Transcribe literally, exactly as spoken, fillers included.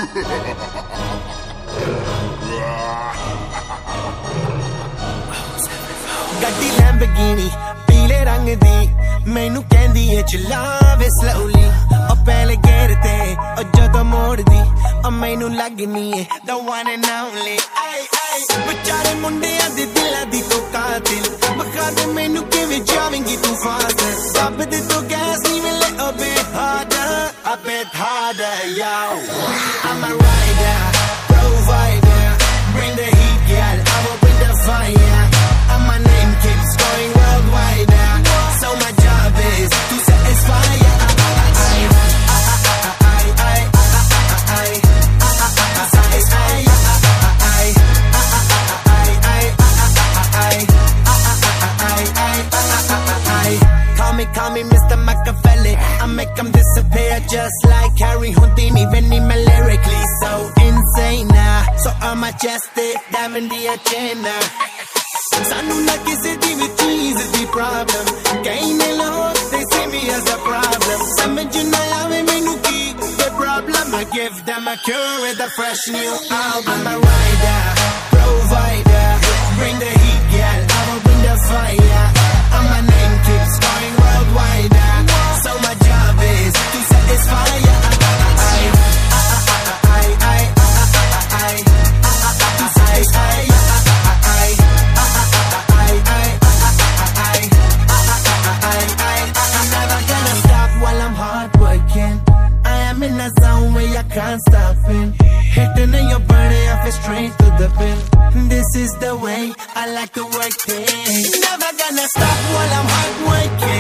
ਗੱਡੀ ਲੈਂਬਰਗਿਨੀ ਪੀਲੇ ਰੰਗ ਦੀ ਮੈਨੂੰ ਕਹਿੰਦੀ ਏ ਚਲਾਵੇ slowly ਉਹ ਪਹਿਲੇ ਗੇਰ ਤੇ ਉਹ ਜਦੋਂ ਮੋੜਦੀ ਉਹ ਮੈਨੂੰ ਲੱਗਨੀ ਏ the one and only ay ay ਵਿਚਾਰੇ ਮੁੰਡਿਆਂ ਦੇ ਦਿਲਾਂ ਦੀ ਤੂੰ ਕਾਤਿਲ ਬਖਾ ਦੇ ਮੈਨੂੰ ਕਿਵੇਂ ਜਾਵੇਂਗੀ ਤੂੰ ਫਾਸਲ ਦੱਬ ਦੇ ਤੂੰ ਗੈਸ ਨਹੀਂ ਮਿਲੇ a bit harder a bit harder yo I'm a rider provider bring the heat girl I will bring the fire and my name keeps going worldwide now so my job is to satisfy ya Call me Mister Machiavelli I make them disappear just like Harry Houdini When I'm lyrically so insane now So I'm majestic, diamond the agenda Sanu na kisi di vi cheese di problem Kaine log, they see me as a problem Samajh na aave mainu ki the problem I give them a cure with a fresh new album I'm a rider, provider Bring the heat, girl, I will bring the fire And my name keeps going worldwide So my job is to satisfy ya Can't stop it Hitting in your body, I feel straight to the pin This is the way I like to work it Never gonna stop while I'm hard working